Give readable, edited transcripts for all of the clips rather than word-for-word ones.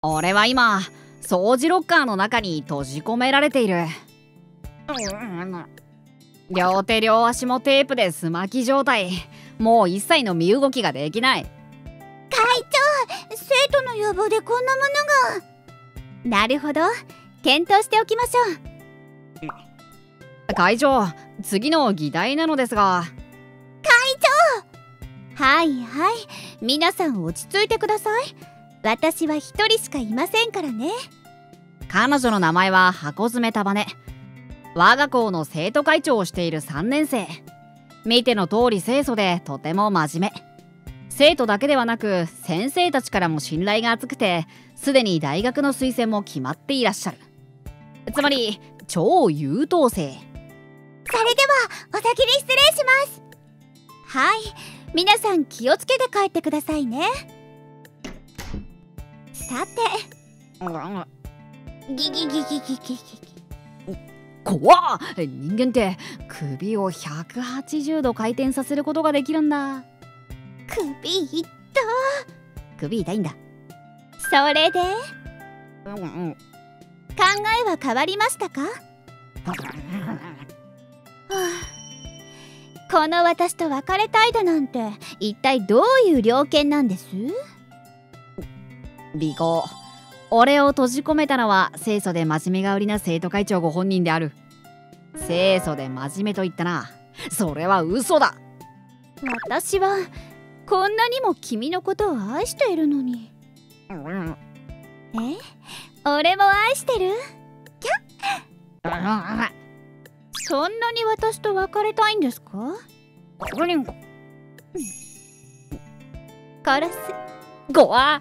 俺は今掃除ロッカーの中に閉じ込められている。両手両足もテープですまき状態。もう一切の身動きができない。 会長、生徒の要望でこんなものが。なるほど、検討しておきましょう。会長、次の議題なのですが。 会長、はいはい、皆さん落ち着いてください。私は一人しかいませんからね。 彼女の名前は箱詰め束ね。我が校の生徒会長をしている3年生。見ての通り清楚でとても真面目。生徒だけではなく先生たちからも信頼が厚くて、すでに大学の推薦も決まっていらっしゃる。つまり超優等生。 それではお先に失礼します。はい、皆さん気をつけて帰ってくださいね。さて、ギギギギギギギ。 怖っ！人間って首を180度回転させることができるんだ。 首痛っ。 首痛いんだ。 それで、考えは変わりましたか？この私と別れたいだなんて一体どういう了見なんです？ 尾行。俺を閉じ込めたのは清楚で真面目が売りな生徒会長ご本人である。清楚で真面目と言ったな。それは嘘だ。 私はこんなにも君のことを愛しているのに。俺も愛してる？キャッ。そんなに私と別れたいんですか？殺す。 ごわ。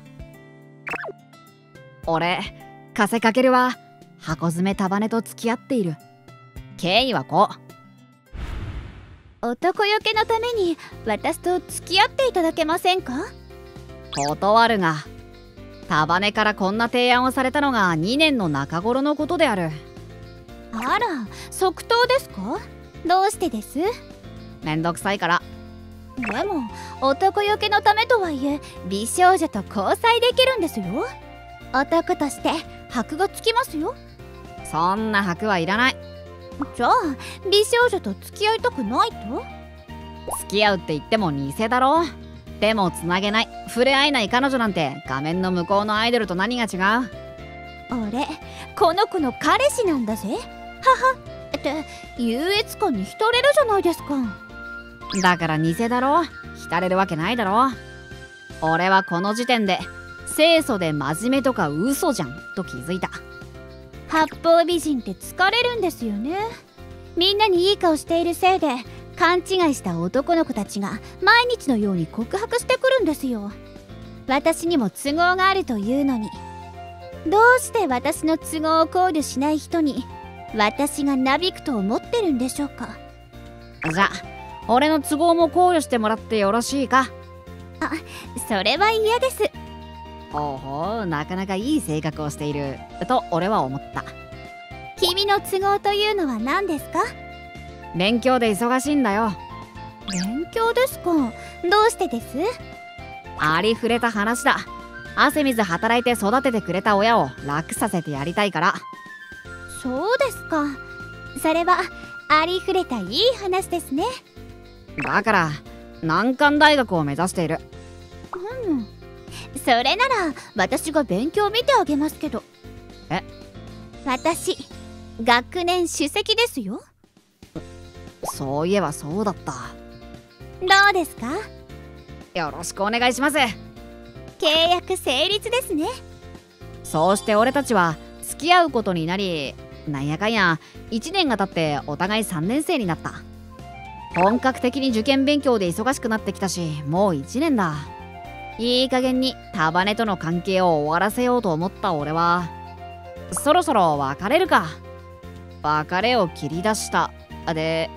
俺、加瀬翔は箱詰め束ねと付き合っている。経緯はこう。男よけのために私と付き合っていただけませんか？ 断るが、束ねからこんな提案をされたのが2年の中頃のことである。 あら、即答ですか？どうしてです？ めんどくさいから。 でも男よけのためとはいえ美少女と交際できるんですよ。男として箔がつきますよ。 そんな箔はいらない。 じゃあ美少女と付き合いたくないと？ 付き合うって言っても偽だろ。でもつなげない、触れ合えない彼女なんて画面の向こうのアイドルと何が違う？ 俺、この子の彼氏なんだぜ。ははって優越感に浸れるじゃないですか。 だから偽だろ。浸れるわけないだろ。俺はこの時点で清楚で真面目とか嘘じゃんと気づいた。 八方美人って疲れるんですよね。みんなにいい顔しているせいで勘違いした男の子たちが毎日のように告白してくるんですよ。私にも都合があるというのに、どうして私の都合を考慮しない人に私がなびくと思ってるんでしょうか。 じゃあ俺の都合も考慮してもらってよろしいか？ あ、それは嫌です。 ほうほう、なかなかいい性格をしていると俺は思った。 君の都合というのは何ですか？ 勉強で忙しいんだよ。 勉強ですか？どうしてです？ ありふれた話だ。汗水働いて育ててくれた親を楽させてやりたいから。 そうですか。それはありふれたいい話ですね。 だから難関大学を目指している。 それなら私が勉強見てあげますけど。私学年首席ですよ。 そういえばそうだった。 どうですか？ よろしくお願いします。 契約成立ですね。 そうして俺たちは付き合うことになり、なんやかんや1年が経ってお互い3年生になった。本格的に受験勉強で忙しくなってきたし、もう1年だ。いい加減に束ねとの関係を終わらせようと思った俺は、そろそろ別れるか。別れを切り出したで、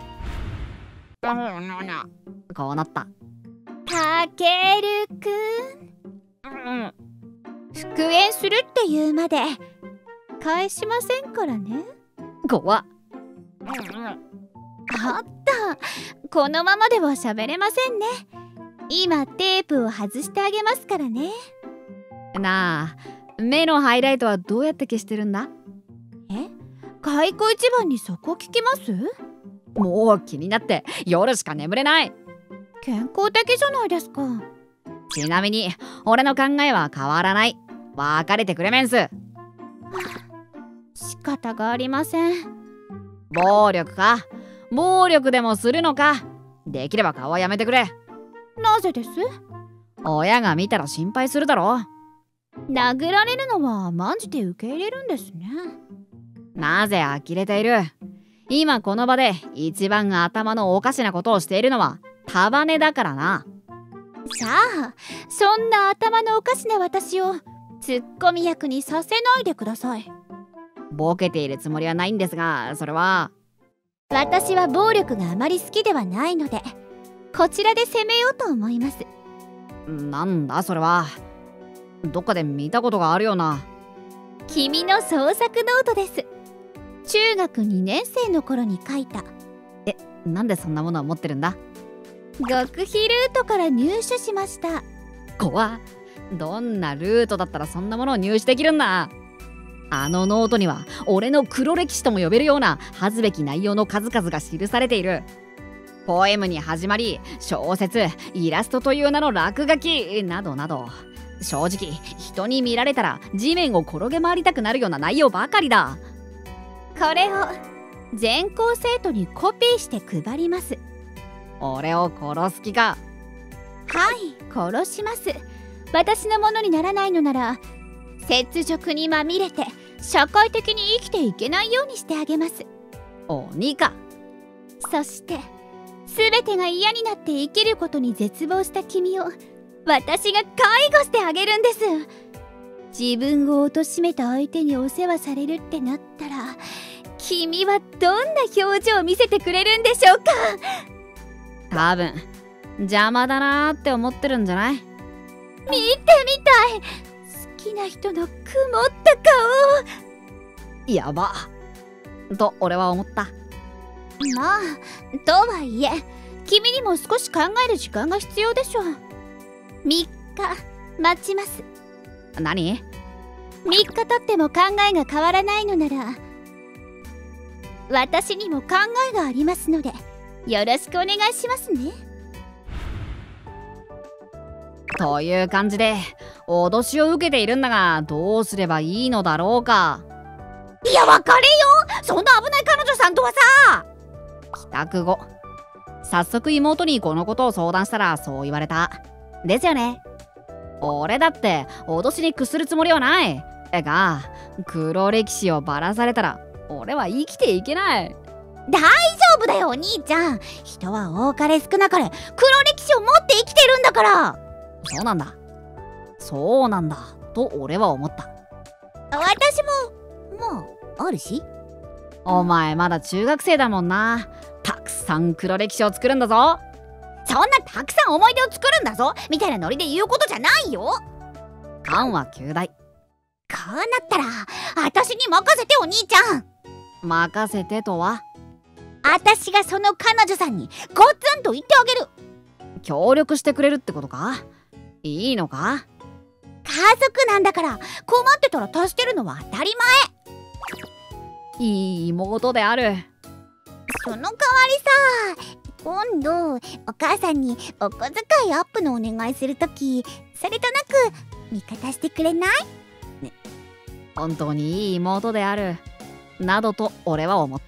こうなった。 たけるくん、復縁するって言うまで返しませんからね。 怖っ。 あった、このままでは喋れませんね。今テープを外してあげますからね。 なあ、 目のハイライトはどうやって消してるんだ？ 解雇一番にそこ聞きます？ もう気になって夜しか眠れない。 健康的じゃないですか。 ちなみに俺の考えは変わらない。別れてくれメンス。 仕方がありません。 暴力か？暴力でもするのか？できれば顔はやめてくれ。 なぜです？ 親が見たら心配するだろ。 殴られるのは甘んじて受け入れるんですね。 なぜ呆れている？今この場で一番頭のおかしなことをしているのは束ねだからな。 さあ、そんな頭のおかしな私をツッコミ役にさせないでください。 ボケているつもりはないんですが、それは私は暴力があまり好きではないので、こちらで攻めようと思います。 なんだそれは。どっかで見たことがあるような。 君の創作ノートです。中学2年生の頃に書いた。 なんでそんなものを持ってるんだ？ 極秘ルートから入手しました。 怖っ。どんなルートだったらそんなものを入手できるんだ？あのノートには俺の黒歴史とも呼べるような恥ずべき内容の数々が記されている。ポエムに始まり、小説、イラストという名の落書きなどなど、正直人に見られたら地面を転げ回りたくなるような内容ばかりだ。 これを全校生徒にコピーして配ります。 俺を殺す気か？ はい、殺します。私のものにならないのなら、雪辱にまみれて社会的に生きていけないようにしてあげます。 鬼か。 そして全てが嫌になって生きることに絶望した君を私が介護してあげるんです。自分を貶めた相手にお世話されるってなったら、君はどんな表情を見せてくれるんでしょうか？ 多分邪魔だなーって思ってるんじゃない？ 見てみたい。好きな人の曇った顔。 やばと俺は思った。 まあ、とはいえ君にも少し考える時間が必要でしょう。3日待ちます。 何？ 3日経っても考えが変わらないのなら、私にも考えがありますのでよろしくお願いしますね。 という感じで脅しを受けているんだが、どうすればいいのだろうか。 いや、別れよ。そんな危ない彼女さんとはさ。 帰宅後早速妹にこのことを相談したらそう言われた。ですよね。俺だって脅しに屈するつもりはないが、黒歴史をばらされたら俺は生きていけない。 大丈夫だよお兄ちゃん。人は多かれ少なかれ黒歴史を持って生きてるんだから。 そうなんだ、そうなんだと俺は思った。 私ももうあるし。 お前まだ中学生だもんな。たくさん黒歴史を作るんだぞ。 そんなたくさん思い出を作るんだぞみたいなノリで言うことじゃないよ。 勘は9大。 こうなったら私に任せてお兄ちゃん。 任せてとは？ 私がその彼女さんにゴツンと言ってあげる。 協力してくれるってことか？いいのか？ 家族なんだから困ってたら助けるのは当たり前。いい妹である。 その代わりさ、今度お母さんにお小遣いアップのお願いするとき、それとなく味方してくれない？ 本当にいい妹であるなどと俺は思った。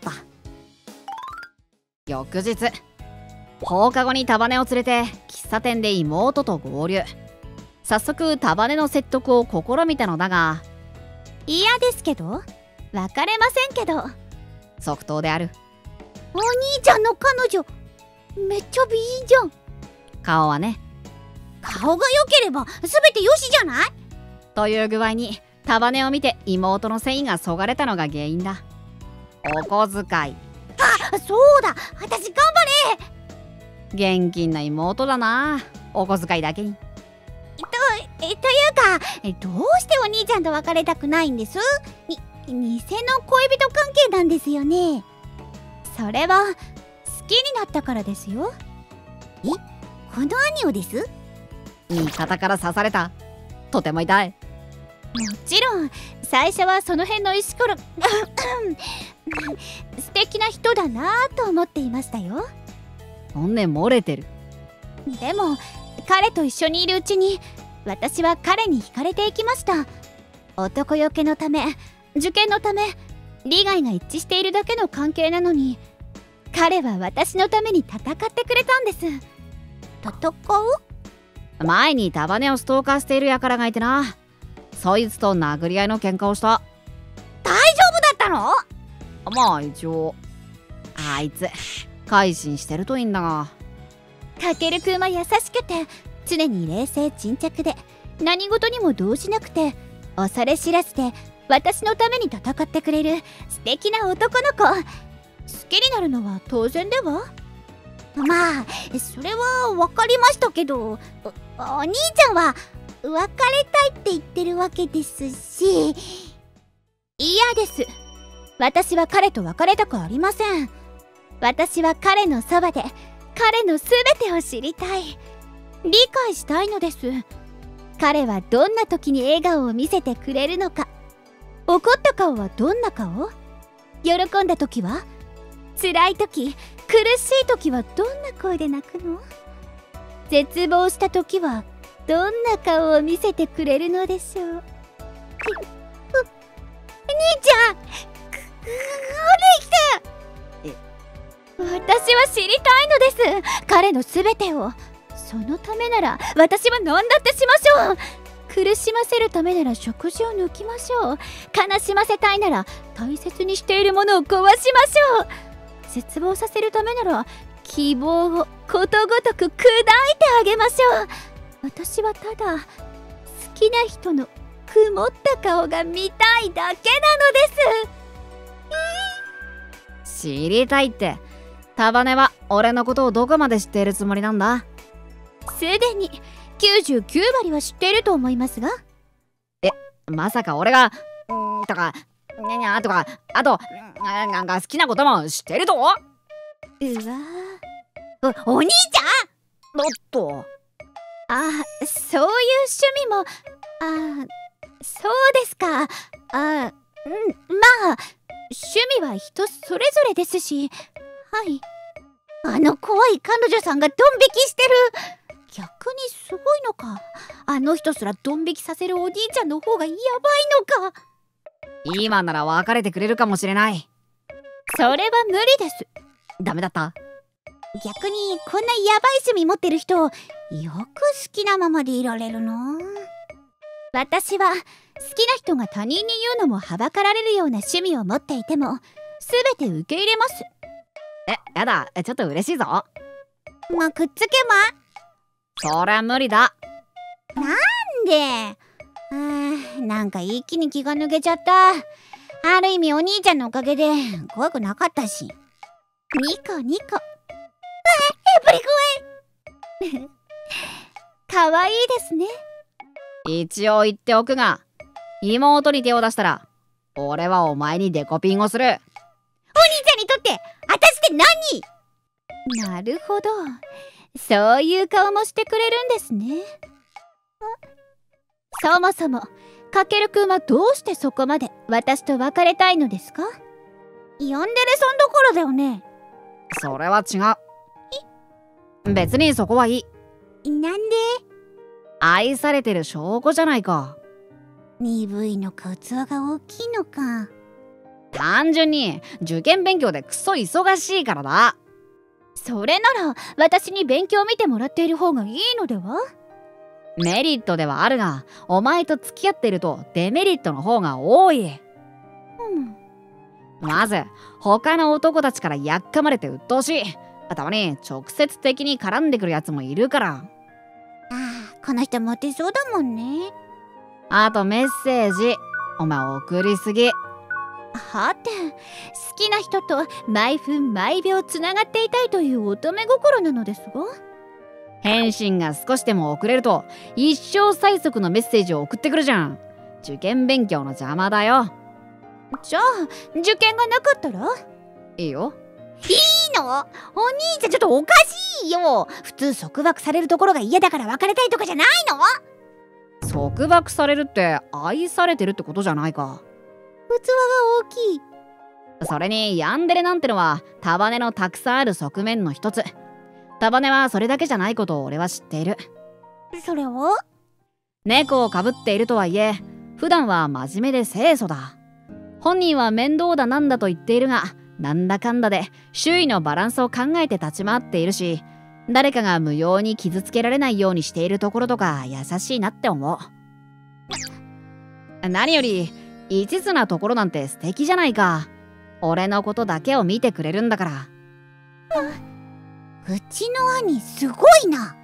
翌日放課後に束ねを連れて喫茶店で妹と合流。早速束ねの説得を試みたのだが、 嫌ですけど別れませんけど。 即答である。 お兄ちゃんの彼女めっちゃ美人じゃん。 顔はね。 顔が良ければ全てよしじゃない？ という具合に束ねを見て妹の繊維がそがれたのが原因だ。お小遣い。 あ、そうだ、私頑張れ。 現金な妹だな、お小遣いだけに。 というか、どうしてお兄ちゃんと別れたくないんです？偽の恋人関係なんですよね。それは好きになったからですよ。この兄をです？ 味方から刺された。とても痛い。 ちろん最初はその辺の石ころ素敵な人だなぁと思っていましたよ。 本音漏れてる。 でも彼と一緒にいるうちに私は彼に惹かれていきました。男よけのため、受験のため、利害が一致しているだけの関係なのに、彼は私のために戦ってくれたんです。戦う？ 前に束ねをストーカーしている輩がいてな、そいつと殴り合いの喧嘩をした。 大丈夫だったの？ まあ一応あいつ改心してるといいんだが。 かけるくんは優しくて常に冷静沈着で、何事にも動じなくて、恐れ知らずで私のために戦ってくれる素敵な男の子。好きになるのは当然では？まあそれは分かりましたけど、お兄ちゃんは別れたいって言ってるわけですし。嫌です。私は彼と別れたくありません。私は彼のそばで彼のすべてを知りたい、理解したいのです。彼はどんな時に笑顔を見せてくれるのか。怒った顔はどんな顔？喜んだ時は？辛い時、苦しい時はどんな声で泣くの？絶望した時はどんな顔を見せてくれるのでしょう。兄ちゃん、私は知りたいのです、彼のすべてを。そのためなら私は何だってしましょう。苦しませるためなら食事を抜きましょう。悲しませたいなら大切にしているものを壊しましょう。絶望させるためなら希望をことごとく砕いてあげましょう。私はただ好きな人の曇った顔が見たいだけなのです。 知りたいって、束ねは俺のことをどこまで知っているつもりなんだ？ すでに99割は知っていると思いますが。 まさか俺がとかにゃにゃとか、あとなんか好きなことも知ってると？うわお兄ちゃん！ おっと、 そういう趣味も。そうですか。まあ趣味は人それぞれですし。はい。あの怖い彼女さんがドン引きしてる。逆にすごいのか。あの人すらドン引きさせるお兄ちゃんの方がやばいのか。 今なら別れてくれるかもしれない。 それは無理です。 ダメだった？ 逆にこんなヤバい趣味持ってる人よく好きなままでいられるな。私は好きな人が他人に言うのもはばかられるような趣味を持っていても全て受け入れます。 やだ、ちょっと嬉しいぞ。 まあくっつけば？ そりゃ無理だ。 なんで？なんか一気に気が抜けちゃった。ある意味お兄ちゃんのおかげで怖くなかったし。ニコニコ。やっぱり怖い。かわいいですね。 一応言っておくが、妹に手を出したら俺はお前にデコピンをする。 お兄ちゃんにとって私って何？なるほど、そういう顔もしてくれるんですね。そもそもかけるくんはどうしてそこまで私と別れたいのですか？ヤンデレさんどころだよね。 それは違う。別にそこはいい。 なんで？ 愛されてる証拠じゃないか。 鈍いのか器が大きいのか。 単純に受験勉強でクソ忙しいからだ。 それなら私に勉強を見てもらっている方がいいのでは？ メリットではあるが、お前と付き合っているとデメリットの方が多い。まず他の男たちからやっかまれて鬱陶しい。たまに直接的に絡んでくるやつもいるから。 この人モテそうだもんね。 あとメッセージお前送りすぎ。 はて、好きな人と毎分毎秒つながっていたいという乙女心なのですが。 返信が少しでも遅れると一生最速のメッセージを送ってくるじゃん。受験勉強の邪魔だよ。 じゃあ受験がなかったら？ いいよ。 いいの？お兄ちゃんちょっとおかしいよ。普通束縛されるところが嫌だから別れたいとかじゃないの？ 束縛されるって愛されてるってことじゃないか。 器が大きい。 それにヤンデレなんてのは束ねのたくさんある側面の一つ。束ねはそれだけじゃないことを俺は知っている。 それは猫をかぶっているとはいえ普段は真面目で清楚だ。本人は面倒だなんだと言っているが、なんだかんだで周囲のバランスを考えて立ち回っているし、誰かが無用に傷つけられないようにしているところとか優しいなって思う。何より一途なところなんて素敵じゃないか。俺のことだけを見てくれるんだから。 うちの兄すごいな。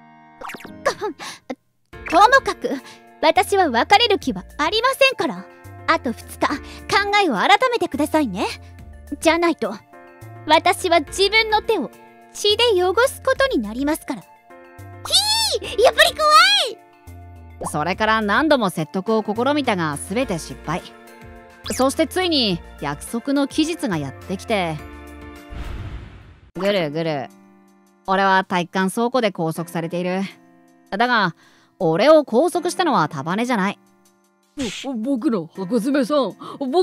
ともかく私は別れる気はありませんから、あと2日考えを改めてくださいね。じゃないと私は自分の手を血で汚すことになりますから。やっぱり怖い。 それから何度も説得を試みたが全て失敗。そしてついに約束の期日がやってきて、ぐるぐる。俺は体育館倉庫で拘束されている。だが俺を拘束したのは束ねじゃない。 僕の箱詰めさんを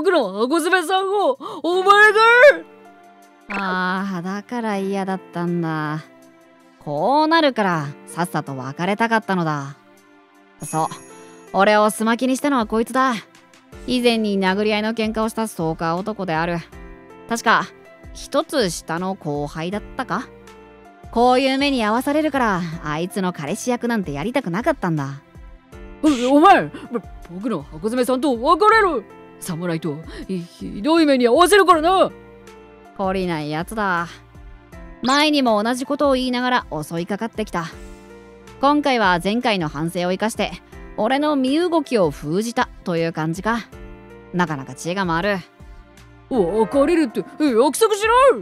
お前が。 ああ、だから嫌だったんだ。こうなるからさっさと別れたかったのだ。そう、俺をすまきにしたのはこいつだ。以前に殴り合いの喧嘩をしたストーカー男である。確か一つ下の後輩だったか。こういう目に遭わされるからあいつの彼氏役なんてやりたくなかったんだ。 お前、僕の箱詰めさんと別れろ。侍とひどい目に遭わせるからな。 懲りないやつだ。前にも同じことを言いながら襲いかかってきた。今回は前回の反省を生かして俺の身動きを封じたという感じか。なかなか知恵が回る。 別れるって約束しろ。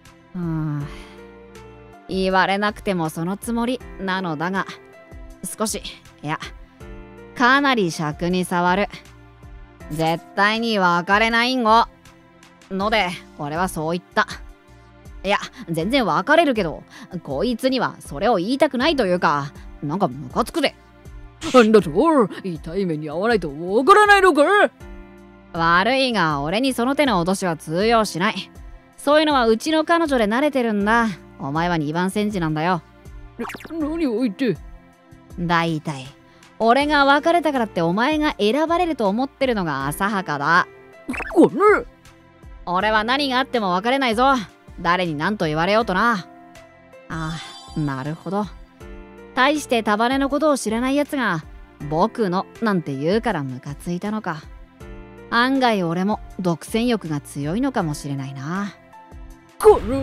言われなくてもそのつもりなのだが、少し、いやかなり尺に触る。絶対に別れないんごので俺はそう言った。いや全然別れるけど、こいつにはそれを言いたくないというか、なんかムカつくで。 なんだと、痛い目に遭わないとわからないのか。 悪いが俺にその手の脅しは通用しない。そういうのはうちの彼女で慣れてるんだ。お前は2番煎じなんだよ。 何を言って。 だいたい俺が別れたからってお前が選ばれると思ってるのが浅はかだ。 これ俺は何があっても別れないぞ。誰に何と言われようとな。ああ、なるほど。大して束ねのことを知らないやつが僕のなんて言うからムカついたのか。案外俺も独占欲が強いのかもしれないな。 これ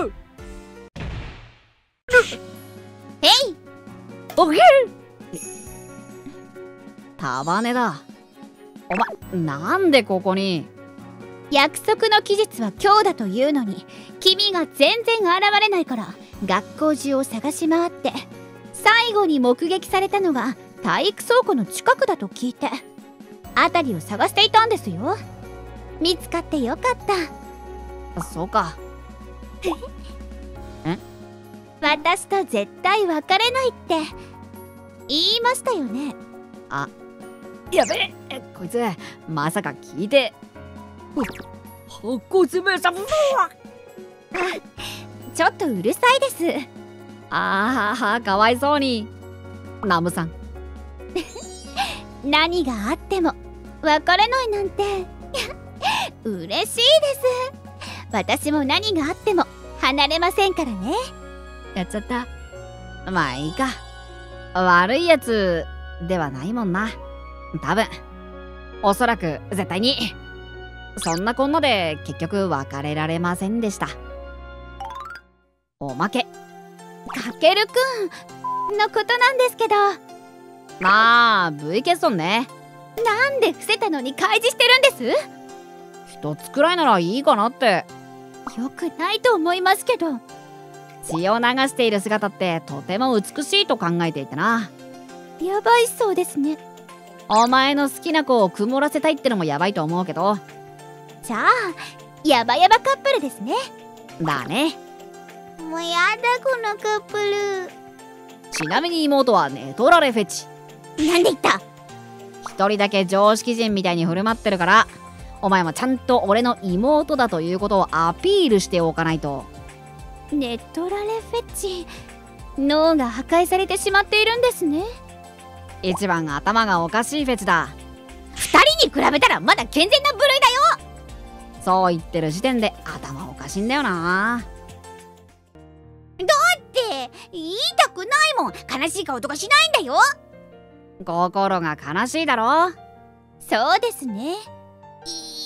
オッケー。束ねだ。お前なんでここに。 約束の期日は今日だというのに君が全然現れないから、学校中を探し回って最後に目撃されたのが体育倉庫の近くだと聞いて辺りを探していたんですよ。見つかってよかった。 そうか。 私と絶対別れないって言いましたよね。 あ、やべえ、こいつまさか聞いて。 箱詰めさん。 ちょっとうるさいです。 ああ、かわいそうに。ナムさん。 何があっても別れないなんて嬉しいです。私も何があっても離れませんからね。 やっちゃった。まあいいか。悪いやつではないもんな。多分。おそらく絶対に。そんなこんなで結局別れられませんでした。おまけ。 かけるくんのことなんですけど。 まあ V 欠損ね。 なんで伏せたのに開示してるんです？ 一つくらいならいいかなって。 よくないと思いますけど。 血を流している姿ってとても美しいと考えていてな。 やばいそうですね。 お前の好きな子を曇らせたいってのもやばいと思うけど。 じゃあヤバヤバカップルですね。 だね。 もうやだこのカップル。 ちなみに妹はネトラレフェチ。 なんで言った？ 一人だけ常識人みたいに振る舞ってるから、お前もちゃんと俺の妹だということをアピールしておかないと。 ネトラレフェチ、脳が破壊されてしまっているんですね。 一番頭がおかしいフェチだ。 二人に比べたらまだ健全な部類だよ。 そう言ってる時点で頭おかしいんだよな。 って言いたくないもん。悲しい顔とかしないんだよ。 心が悲しいだろ。 そうですね。